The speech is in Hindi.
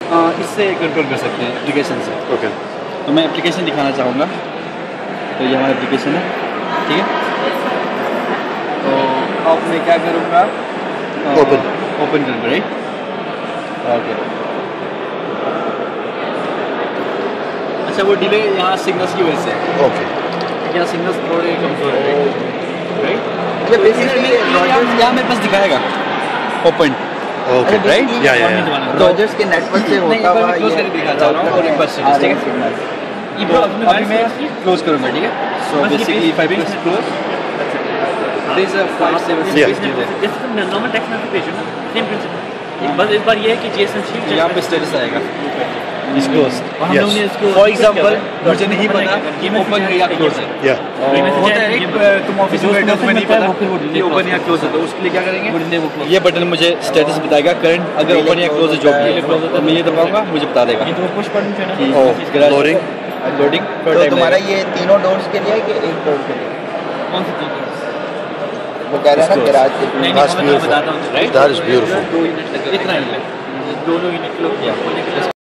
इससे कंट्रोल कर सकते हैं एप्लीकेशन से। ओके, तो मैं एप्लीकेशन दिखाना चाहूँगा। तो ये हमारा एप्लीकेशन है, ठीक है। तो अब मैं क्या करूँगा, ओपन करूँगा, राइट। ओके, अच्छा वो डिले यहाँ सिग्नल्स की वजह से है। ओके, यहाँ सिग्नल्स थोड़े कमजोर है, राइट। ये बेसिकली यहाँ मेरे पास दिखाएगा ओपन, ओके, राइट, या रॉजर्स के नेटवर्क से होता हुआ क्लोज करके दिखा रहा हूँ और एक बार ठीक है। ये अभी मैं क्लोज करूँगा, ठीक है। So basically 5 plus close this 5 normal text notification same principle. बस इस बार ये है कि जीएसएम शीट यहाँ पे स्टेटस आएगा इस क्लोज। हम लोगों ने इसको फॉर एग्जांपल मुझे नहीं पता कि ओपन है या क्लोज है। होता है तुम ऑफिस में बैठे हो, तुम्हें नहीं पता कि ओपन या क्लोज है, तो उसके लिए क्या करेंगे, ये बटन मुझे स्टेटस बताएगा करंट, अगर ओपन या क्लोज है, जॉब के लिए क्लोज होता है, मैं ये दबाऊंगा, मुझे बता देगा। ये तो पुश बटन है ना, लोडिंग लोडिंग। तो तुम्हारा ये तीनों डोर्स के लिए है कि एक डोर के लिए? कौन सी चीज? वो कह रहा है ना गैराज के लिए। नहीं That's मैं beautiful. बताता हूँ, That is beautiful. इतना ही है, दोनों यूनिट लोग